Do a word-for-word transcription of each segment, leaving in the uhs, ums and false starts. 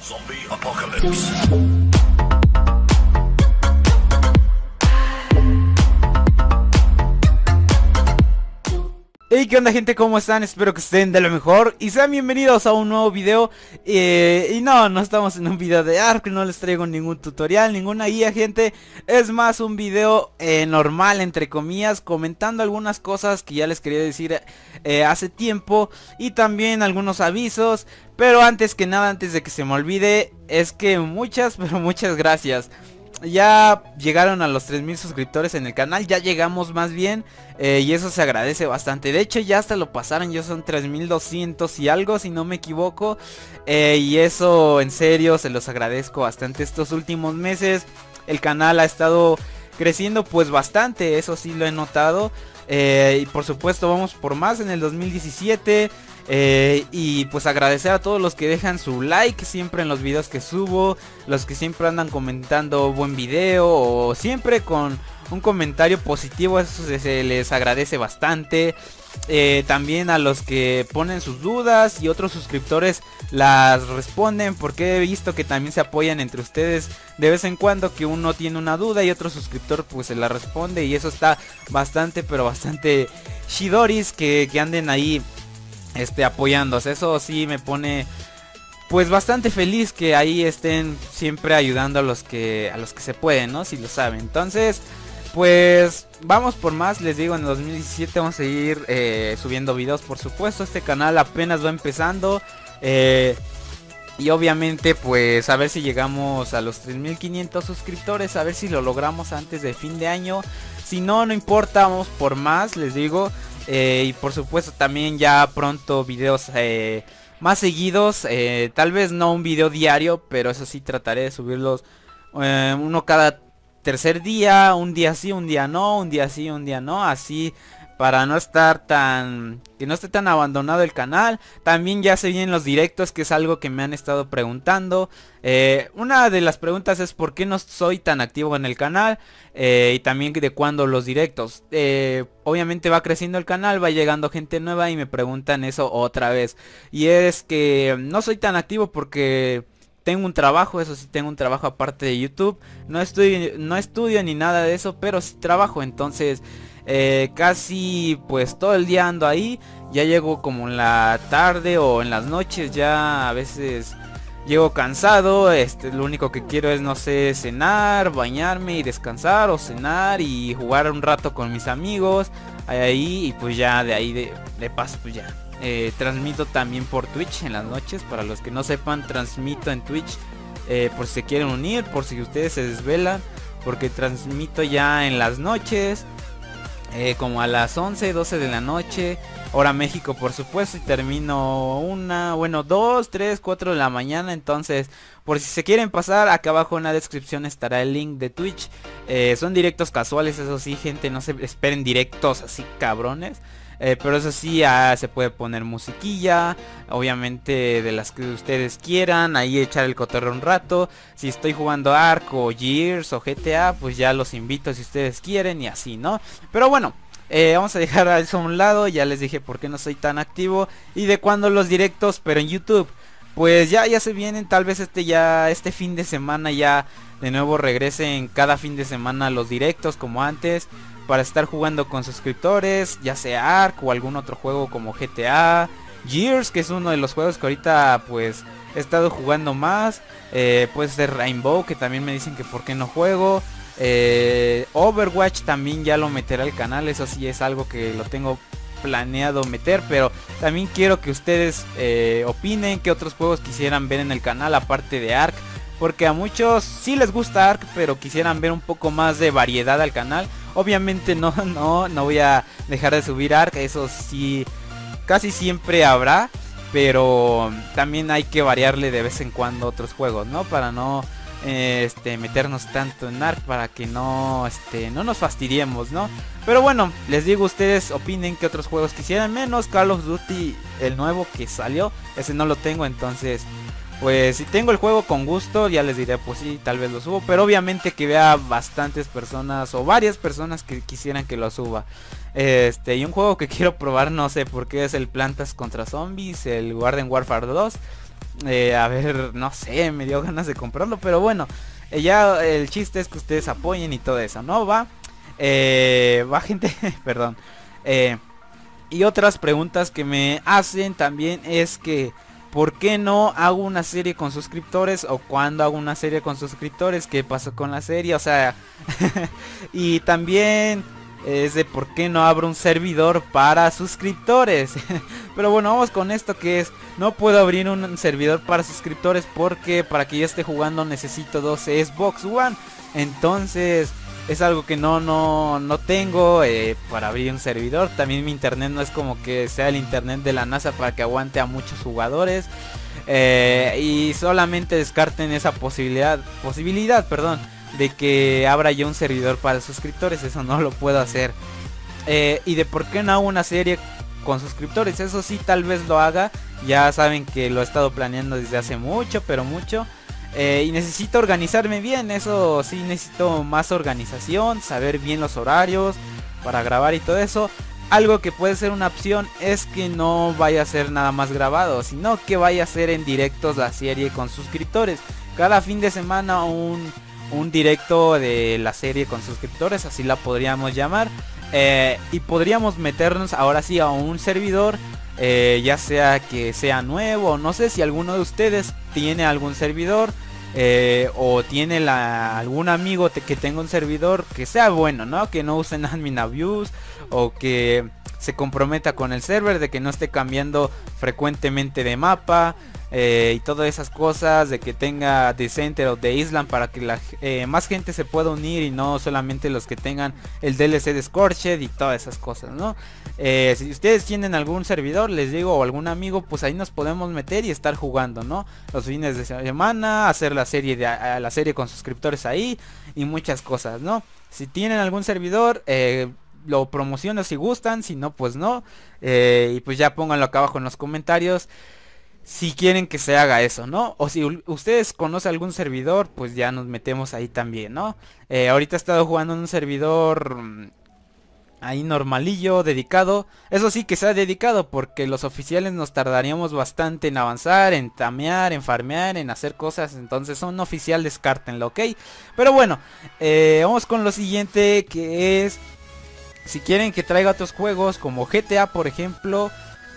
Zombie Apocalypse. Hey, ¿qué onda, gente? ¿Cómo están? Espero que estén de lo mejor y sean bienvenidos a un nuevo video. eh, Y no, no estamos en un video de Ark, no les traigo ningún tutorial, ninguna guía, gente. Es más un video eh, normal, entre comillas, comentando algunas cosas que ya les quería decir eh, hace tiempo. Y también algunos avisos. Pero antes que nada, antes de que se me olvide, es que muchas, pero muchas gracias. Ya llegaron a los tres mil suscriptores en el canal, ya llegamos más bien, eh, y eso se agradece bastante. De hecho ya hasta lo pasaron, ya son tres mil doscientos y algo, si no me equivoco, eh, y eso en serio se los agradezco bastante. Estos últimos meses el canal ha estado creciendo pues bastante, eso sí lo he notado, eh, y por supuesto vamos por más en el dos mil diecisiete. Eh, y pues agradecer a todos los que dejan su like siempre en los videos que subo, los que siempre andan comentando buen video o siempre con un comentario positivo, eso se, se les agradece bastante. Eh, también a los que ponen sus dudas y otros suscriptores las responden, porque he visto que también se apoyan entre ustedes de vez en cuando, que uno tiene una duda y otro suscriptor pues se la responde, y eso está bastante pero bastante shidoris que, que anden ahí Este, apoyándose. Eso sí me pone pues bastante feliz, que ahí estén siempre ayudando a los que a los que se pueden, ¿no? Si lo saben. Entonces pues vamos por más. Les digo, en el dos mil diecisiete vamos a seguir eh, subiendo videos, por supuesto. Este canal apenas va empezando, eh, y obviamente pues a ver si llegamos a los tres mil quinientos suscriptores, a ver si lo logramos antes de fin de año. Si no, no importa, vamos por más, les digo. Eh, y por supuesto también ya pronto videos eh, más seguidos, eh, tal vez no un video diario, pero eso sí trataré de subirlos eh, uno cada tercer día, un día sí, un día no, un día sí, un día no, así para no estar tan, que no esté tan abandonado el canal. También ya se vienen los directos, que es algo que me han estado preguntando. Eh, una de las preguntas es por qué no soy tan activo en el canal, eh, y también de cuándo los directos. Eh, obviamente va creciendo el canal, va llegando gente nueva y me preguntan eso otra vez. Y es que no soy tan activo porque tengo un trabajo, eso sí, tengo un trabajo aparte de YouTube. No estudio, no estudio ni nada de eso, pero sí trabajo, entonces Eh, casi pues todo el día ando ahí. Ya llego como en la tarde o en las noches, ya a veces llego cansado. Este, lo único que quiero es, no sé, cenar, bañarme y descansar, o cenar y jugar un rato con mis amigos ahí, y pues ya de ahí de, de paso pues ya eh, transmito también por Twitch en las noches. Para los que no sepan, transmito en Twitch, eh, por si se quieren unir, por si ustedes se desvelan, porque transmito ya en las noches. Eh, como a las once, doce de la noche, hora México, por supuesto, y termino una, bueno, dos, tres, cuatro de la mañana. Entonces, por si se quieren pasar, acá abajo en la descripción estará el link de Twitch. Eh, son directos casuales, eso sí, gente, no se esperen directos así cabrones. Eh, pero eso sí, ah, se puede poner musiquilla, obviamente de las que ustedes quieran, ahí echar el cotorreo un rato. Si estoy jugando Ark o Gears o G T A, pues ya los invito si ustedes quieren, y así, ¿no? Pero bueno, eh, vamos a dejar eso a un lado. Ya les dije por qué no soy tan activo y de cuándo los directos, pero en YouTube pues ya, ya se vienen. Tal vez este ya, este fin de semana ya de nuevo regresen cada fin de semana los directos como antes, para estar jugando con suscriptores, ya sea Ark o algún otro juego como G T A, Gears, que es uno de los juegos que ahorita pues he estado jugando más. Eh, puede ser Rainbow, que también me dicen que por qué no juego. Eh, Overwatch también ya lo meterá al canal, eso sí es algo que lo tengo planeado meter, pero también quiero que ustedes eh, opinen qué otros juegos quisieran ver en el canal aparte de Ark, porque a muchos sí les gusta Ark, pero quisieran ver un poco más de variedad al canal. Obviamente no, no, no voy a dejar de subir Ark, eso sí, casi siempre habrá, pero también hay que variarle de vez en cuando otros juegos, ¿no? Para no eh, este, meternos tanto en Ark, para que no, este, no nos fastidiemos, ¿no? Pero bueno, les digo, ustedes opinen que otros juegos quisieran, menos Call of Duty, el nuevo que salió, ese no lo tengo, entonces pues si tengo el juego con gusto, ya les diré, pues sí, tal vez lo subo. Pero obviamente que vea bastantes personas o varias personas que quisieran que lo suba. Este, y un juego que quiero probar, no sé por qué, es el Plantas contra Zombies, el Garden Warfare dos. Eh, a ver, no sé, me dio ganas de comprarlo, pero bueno, eh, ya el chiste es que ustedes apoyen y todo eso, ¿no? Va, eh, va gente, perdón. Eh, y otras preguntas que me hacen también es que ¿por qué no hago una serie con suscriptores? O cuando hago una serie con suscriptores, ¿qué pasó con la serie? O sea, y también es de por qué no abro un servidor para suscriptores. Pero bueno, vamos con esto que es, no puedo abrir un servidor para suscriptores porque para que yo esté jugando necesito doce Xbox One. Entonces es algo que no no no tengo eh, para abrir un servidor. También mi internet no es como que sea el internet de la NASA para que aguante a muchos jugadores. Eh, y solamente descarten esa posibilidad, posibilidad, perdón, de que abra yo un servidor para suscriptores. Eso no lo puedo hacer. Eh, y de por qué no hago una serie con suscriptores, eso sí tal vez lo haga. Ya saben que lo he estado planeando desde hace mucho, pero mucho. Eh, y necesito organizarme bien, eso sí, necesito más organización, saber bien los horarios para grabar y todo eso. Algo que puede ser una opción es que no vaya a ser nada más grabado, sino que vaya a ser en directos la serie con suscriptores. Cada fin de semana un, un directo de la serie con suscriptores, así la podríamos llamar. Eh, y podríamos meternos ahora sí a un servidor, eh, ya sea que sea nuevo, no sé si alguno de ustedes tiene algún servidor, eh, o tiene la, algún amigo te, que tenga un servidor que sea bueno, ¿no? Que no usen admin abuse o que se comprometa con el server, de que no esté cambiando frecuentemente de mapa. Eh, y todas esas cosas, de que tenga de Center o de Island para que la, eh, más gente se pueda unir y no solamente los que tengan el D L C de Scorched y todas esas cosas, ¿no? Eh, si ustedes tienen algún servidor, les digo, o algún amigo, pues ahí nos podemos meter y estar jugando, ¿no? Los fines de semana, hacer la serie de a, la serie con suscriptores ahí y muchas cosas, ¿no? Si tienen algún servidor, eh, lo promociono si gustan, si no, pues no. Eh, y pues ya pónganlo acá abajo en los comentarios si quieren que se haga eso, ¿no? O si ustedes conocen algún servidor, pues ya nos metemos ahí también, ¿no? Eh, ahorita he estado jugando en un servidor mmm, ahí normalillo, dedicado. Eso sí, que sea dedicado, porque los oficiales nos tardaríamos bastante en avanzar, en tamear, en farmear, en hacer cosas. Entonces un oficial descártenlo, ¿ok? Pero bueno, eh, vamos con lo siguiente, que es si quieren que traiga otros juegos como G T A, por ejemplo.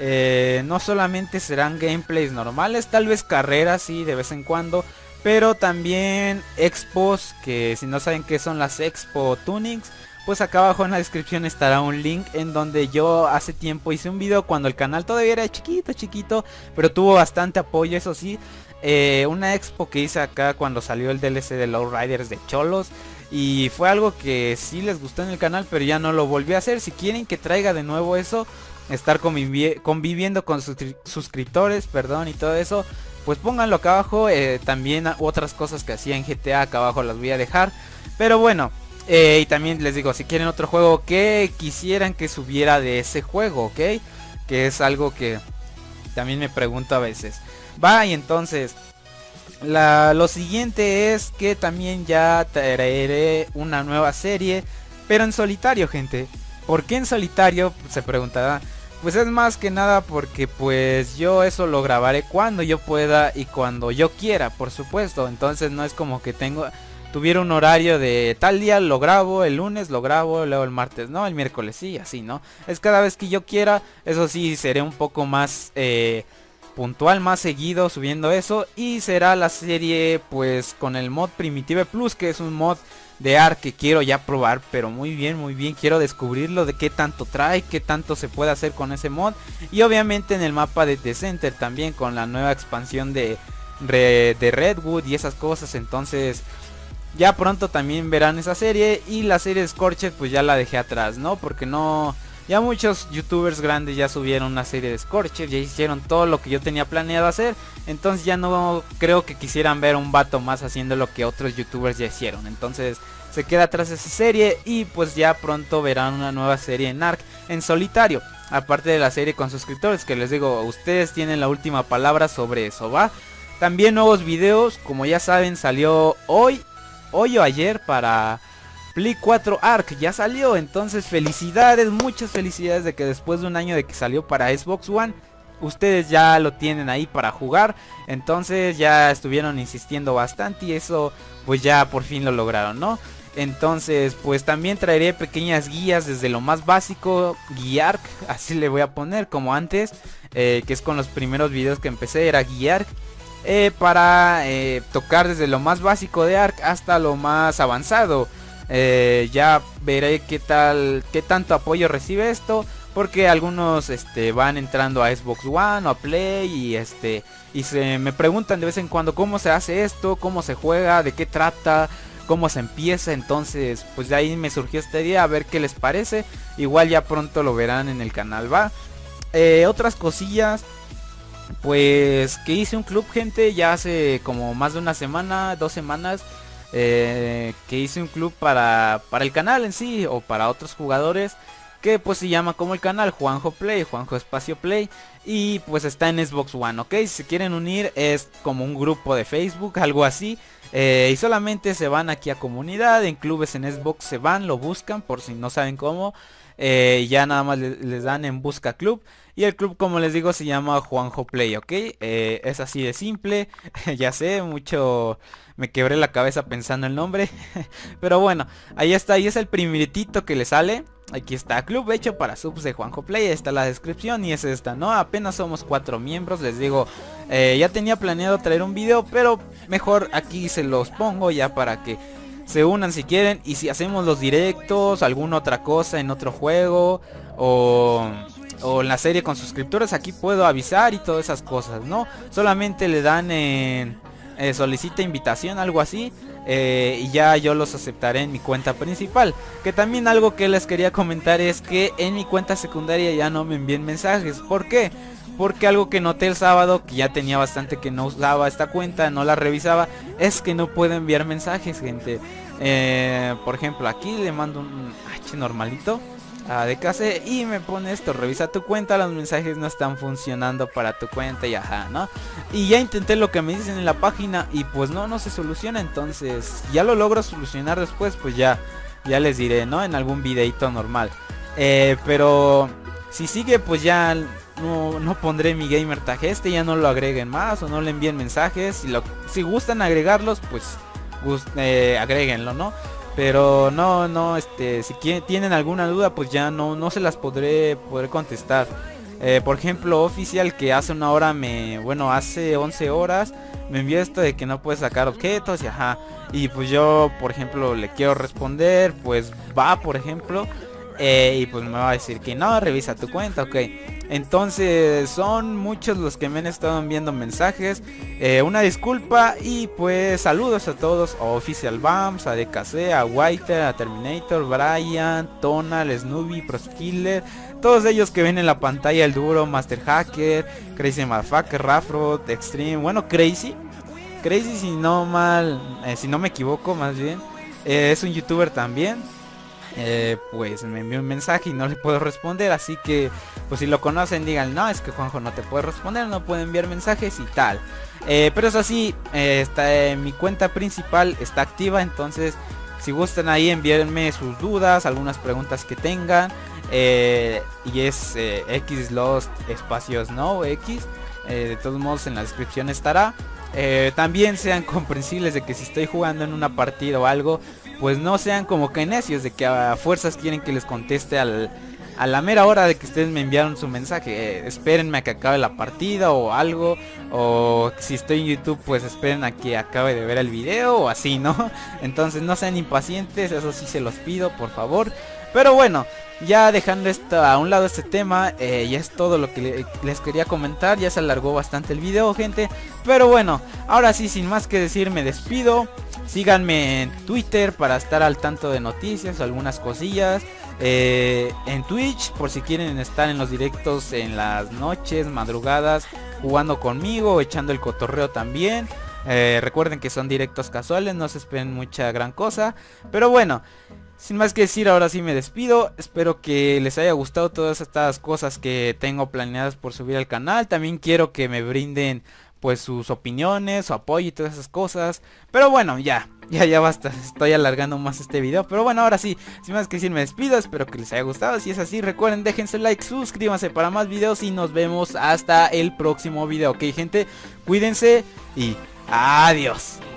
Eh, no solamente serán gameplays normales, tal vez carreras sí de vez en cuando, pero también expos, que si no saben qué son las expo tunings, pues acá abajo en la descripción estará un link en donde yo hace tiempo hice un video cuando el canal todavía era chiquito, chiquito, pero tuvo bastante apoyo, eso sí. Eh, una expo que hice acá cuando salió el D L C de Lowriders de Cholos. Y fue algo que sí les gustó en el canal, pero ya no lo volví a hacer. Si quieren que traiga de nuevo eso, estar convivi conviviendo con sus suscriptores, perdón, y todo eso, pues pónganlo acá abajo. Eh, también otras cosas que hacía en G T A acá abajo las voy a dejar. Pero bueno, eh, y también les digo, si quieren otro juego que quisieran que subiera de ese juego, ¿ok? Que es algo que también me pregunto a veces. Va, y entonces La, lo siguiente es que también ya traeré una nueva serie, pero en solitario, gente. ¿Por qué en solitario? Se preguntará. Pues es más que nada porque pues yo eso lo grabaré cuando yo pueda y cuando yo quiera, por supuesto. Entonces no es como que tengo tuviera un horario de tal día lo grabo, el lunes lo grabo, luego el martes no, el miércoles sí, así, ¿no? Es cada vez que yo quiera. Eso sí, seré un poco más Eh, puntual, más seguido subiendo eso. Y será la serie pues con el mod Primitive Plus, que es un mod de Ark que quiero ya probar, pero muy bien, muy bien, quiero descubrirlo, de qué tanto trae, qué tanto se puede hacer con ese mod. Y obviamente en el mapa de The Center también, con la nueva expansión de, de Redwood y esas cosas. Entonces ya pronto también verán esa serie. Y la serie de Scorched pues ya la dejé atrás, ¿no? Porque no... Ya muchos youtubers grandes ya subieron una serie de Scorched, ya hicieron todo lo que yo tenía planeado hacer. Entonces ya no creo que quisieran ver a un vato más haciendo lo que otros youtubers ya hicieron. Entonces se queda atrás esa serie y pues ya pronto verán una nueva serie en Ark en solitario. Aparte de la serie con suscriptores, que les digo, ustedes tienen la última palabra sobre eso, ¿va? También nuevos videos, como ya saben, salió hoy, hoy o ayer para Play cuatro Ark, ya salió. Entonces felicidades, muchas felicidades de que después de un año de que salió para Xbox One, ustedes ya lo tienen ahí para jugar. Entonces ya estuvieron insistiendo bastante y eso pues ya por fin lo lograron, ¿no? Entonces pues también traeré pequeñas guías desde lo más básico, guiar, así le voy a poner como antes, eh, que es con los primeros videos que empecé, era guiar. Eh, para eh, tocar desde lo más básico de Ark hasta lo más avanzado. eh, Ya veré qué tal, qué tanto apoyo recibe esto, porque algunos este, van entrando a Xbox One o a Play y este y se me preguntan de vez en cuando cómo se hace esto, cómo se juega, de qué trata, cómo se empieza. Entonces pues de ahí me surgió esta idea, a ver qué les parece. Igual ya pronto lo verán en el canal, va. Eh, otras cosillas, pues que hice un club, gente, ya hace como más de una semana, dos semanas, eh, que hice un club para, para el canal en sí, o para otros jugadores, que pues se llama como el canal, Juanjo Play, Juanjo Espacio Play, y pues está en Xbox One, ok. Si se quieren unir es como un grupo de Facebook, algo así, eh, y solamente se van aquí a comunidad, en clubes en Xbox se van, lo buscan por si no saben cómo. Eh, ya nada más le, les dan en busca club. Y el club, como les digo, se llama Juanjo Play, ¿ok? Eh, es así de simple. Ya sé, mucho me quebré la cabeza pensando el nombre. Pero bueno, ahí está, ahí es el primeritito que le sale. Aquí está, club hecho para subs de Juanjo Play. Ahí está la descripción y es esta, ¿no? Apenas somos cuatro miembros, les digo. eh, Ya tenía planeado traer un video, pero mejor aquí se los pongo ya para que se unan si quieren. Y si hacemos los directos, alguna otra cosa en otro juego, o, o en la serie con suscriptores, aquí puedo avisar y todas esas cosas, ¿no? Solamente le dan en eh, solicita invitación, algo así, eh, y ya yo los aceptaré en mi cuenta principal. Que también algo que les quería comentar es que en mi cuenta secundaria ya no me envíen mensajes. ¿Por qué? Porque algo que noté el sábado, que ya tenía bastante que no usaba esta cuenta, no la revisaba, es que no puedo enviar mensajes, gente. Eh, por ejemplo, aquí le mando un H normalito a D K C y me pone esto: revisa tu cuenta, los mensajes no están funcionando para tu cuenta y ajá, ¿no? Y ya intenté lo que me dicen en la página y pues no, no se soluciona. Entonces ya lo logro solucionar después, pues ya, ya les diré, ¿no? En algún videito normal. Eh, pero si sigue, pues ya no, no pondré mi gamer tag este, ya no lo agreguen más o no le envíen mensajes. Si, lo, si gustan agregarlos, pues gust, eh, agréguenlo, ¿no? Pero no, no, este, si quieren, tienen alguna duda, pues ya no, no se las podré poder contestar. Eh, por ejemplo, Oficial, que hace una hora me, bueno, hace once horas me envió esto de que no puede sacar objetos y ajá. Y pues yo, por ejemplo, le quiero responder, pues va, por ejemplo. Eh, y pues me va a decir que no, revisa tu cuenta, ok. Entonces son muchos los que me han estado enviando mensajes. eh, Una disculpa y pues saludos a todos, a Official Bams, a D K C, a Whiter, a Terminator, Brian, Tonal, Snoopy, Proskiller, todos ellos que ven en la pantalla, el Duro, Master Hacker, Crazy Motherfucker, Rafrod, Extreme, bueno, Crazy Crazy si no mal, eh, si no me equivoco más bien, eh, es un youtuber también. Eh, pues me envió un mensaje y no le puedo responder, así que pues si lo conocen digan, no, es que Juanjo no te puede responder, no puede enviar mensajes y tal. eh, Pero eso sí, eh, está, eh, mi cuenta principal está activa, entonces si gustan ahí enviarme sus dudas, algunas preguntas que tengan. eh, Y es eh, xlost espacios no x, eh, de todos modos en la descripción estará. Eh, también sean comprensibles de que si estoy jugando en una partida o algo, pues no sean como que necios de que a fuerzas quieren que les conteste al, a la mera hora de que ustedes me enviaron su mensaje. Eh, espérenme a que acabe la partida o algo, o si estoy en YouTube pues esperen a que acabe de ver el video o así, ¿no? Entonces no sean impacientes, eso sí se los pido, por favor. Pero bueno, ya dejando esto a un lado, este tema, eh, ya es todo lo que le, les quería comentar. Ya se alargó bastante el video, gente, pero bueno, ahora sí, sin más que decir, me despido. Síganme en Twitter para estar al tanto de noticias o algunas cosillas. eh, En Twitch por si quieren estar en los directos en las noches, madrugadas, jugando conmigo o echando el cotorreo también. eh, Recuerden que son directos casuales, no se esperen mucha gran cosa. Pero bueno, sin más que decir, ahora sí me despido. Espero que les haya gustado todas estas cosas que tengo planeadas por subir al canal. También quiero que me brinden pues sus opiniones, su apoyo y todas esas cosas. Pero bueno, ya, Ya, ya basta, estoy alargando más este video. Pero bueno, ahora sí, sin más que decir me despido. Espero que les haya gustado. Si es así, recuerden, dejen su like, suscríbanse para más videos. Y nos vemos hasta el próximo video. Ok, gente, cuídense y adiós.